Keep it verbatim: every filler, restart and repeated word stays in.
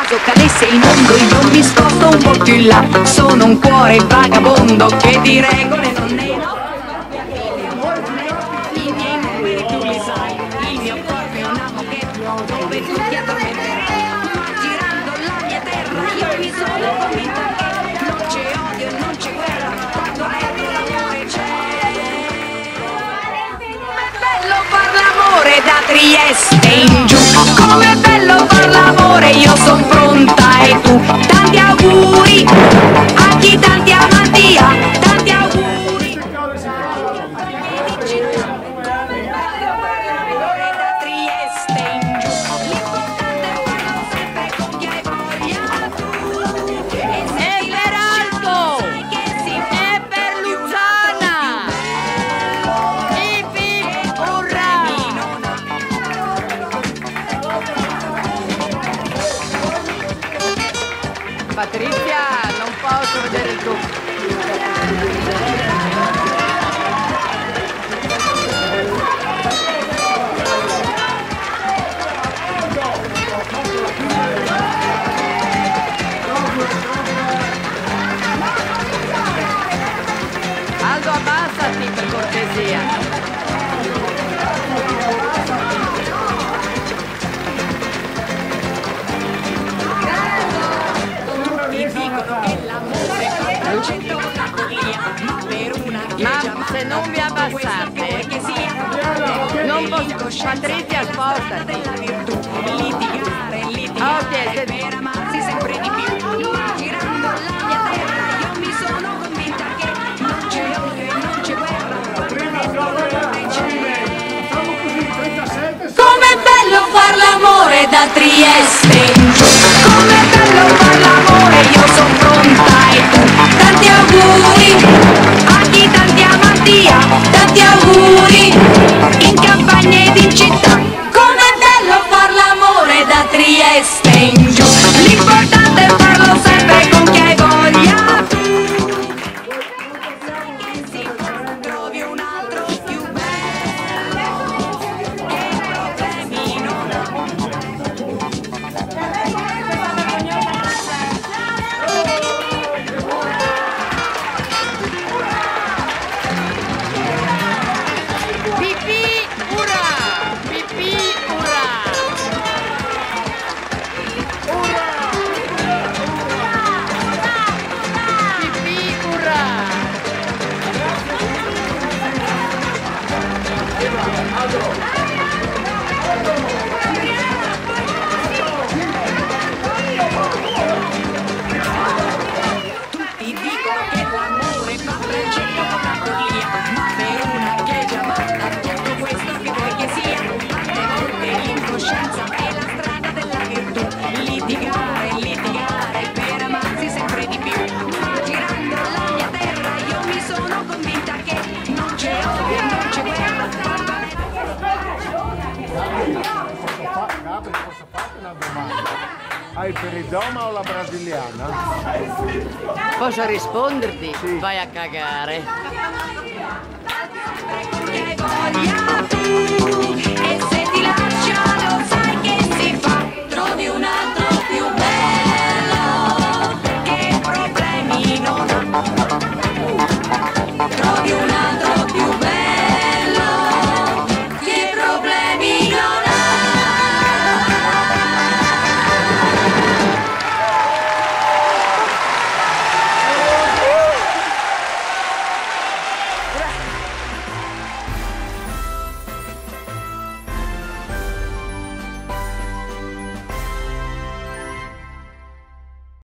caso cadesse il mondo io mi sposto un po' più in là. Sono un cuore vagabondo che di regole non ne ho. I miei numeri tu li sai, il mio corpo è un amo che dove tu ti addormenterai. Girando la mia terra io mi sono convinta che non c'è odio e non c'è guerra quando dentro l'amore c'è. Com'è bello far l'amore da Trieste in giù, com'è bello far l'amore, io son pronta e tu. Tanti auguri a chi tanti amanti ha, tanti auguri. Da Trieste in giù, l'importante è farlo sempre con chi hai voglia tu. E se ti lasciano sai che si fa È per Luzzana! Ipi, urrà! Patrizia, non posso vedere il tuo. Aldo, abbassati per cortesia. Ti dicono che l'amore fa cento con la follia, ma per una chiesa Ma se non vi abbassate, che sia non posso. Patrizia, spostati. della virtù, litigare, litigare Ok, se- per amarsi sempre di più. Girando la mia terra io mi sono convinta che non c'è odio e non c'è guerra quando l'amore c'è. Com'è bello far l'amore da Trieste in giù, com'è bello far l'amore, io son pronta e tu. Tanti auguri a chi tanti amanti ha, tanti auguri in campagna ed in città. Com'è bello far l'amore da Trieste in giù, l'importante è farlo sempre con chi hai voglia tu. Che si trovi un altro più bello, che problemi non ha. Pipì, urrà! Pipì, urrà! Pipì, urrà! Tutti dicono che l'amore fa braccetto con la follia, ma per una chiesa matta tutto questo che vuoi che sia. Tante volte l'incoscienza è la strada della virtù, litigare, litigare per amarsi sempre di più. Ma girando la mia terra io mi sono convinta che non c'è odio e non c'è guerra quando Capri, posso farti una domanda? Hai per il doma o la brasiliana? Posso risponderti? Sì. Vai a cagare. hai voglia tu. E se ti lasciano sai che si fa, trovi un altro più bello che problemi non ha. Trovi